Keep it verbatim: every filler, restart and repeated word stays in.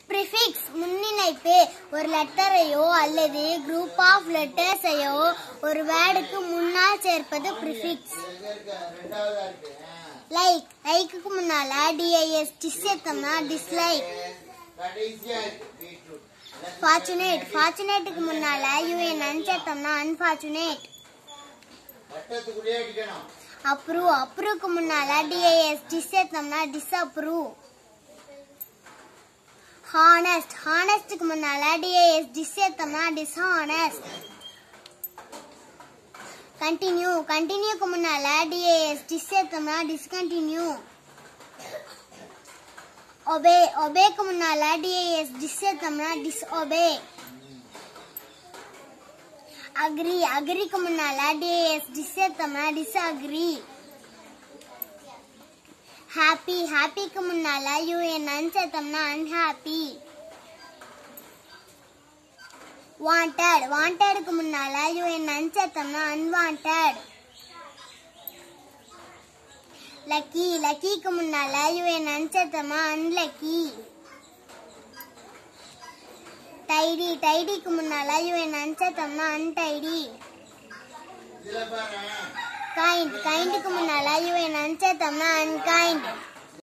Prefix முன்னிணைப்பு ஒரு லெட்டரையோ அல்லது group of லெட்டர்ஸையோ ஒரு வேர்டுக்கு முன்னால் சேர்ப்பது ப்ரிஃபிக்ஸ். லைக் லைக்குக்கு முன்னால டிஐஎஸ் டிஸ் சேர்த்தோம்னா டிஸ்லைக். ஃபார்ச்சுனேட் ஃபார்ச்சுனேட்டுக்கு முன்னால யூஎன் சேர்த்தோம்னா அன்ஃபார்ச்சுனேட். அப்ரூவ் அப்ரூவ்க்கு முன்னால டிஐஎஸ் டிஸ் சேர்த்தோம்னா டிஸ்அப்ரூவ். ஹானஸ்ட் ஹானஸ்ட்க்கு முன்னால டிஐஎஸ் டிஸ் சேர்த்தோம்னா டிஸ்ஹானஸ்ட். கண்டினியூ கண்டினியூக்கு முன்னால டிஐஎஸ் டிஸ் சேர்த்தோம்னா டிஸ்கண்டினியூ. ஒபே ஒபேக்கு முன்னால டிஐஎஸ் டிஸ் சேர்த்தோம்னா டிஸ்ஒபே. அக்ரி அக்ரிக்கு முன்னால டிஐஎஸ் டிஸ் சேர்த்தோம்னா டிஸ்அக்ரி. ஹாப்பி ஹாப்பிக்கு முன்னால யூஎன் சேர்த்தோம்னா அன்ஹாப்பி. வாண்டட் வாண்டடுக்கு முன்னால யூஎன் சேர்த்தோம்னா அன்வாண்டட். லக்கி லக்கிக்கு முன்னால யூஎன் சேர்த்தோம்னா அன்லக்கி. டைடி டைடிக்கு முன்னால யூஎன் சேர்த்தோம்னா அன்டைடி. கைண்ட் கைண்டுக்கு முன்னால யூஎன் சேர்த்தோம்னா அன்கைண்ட்.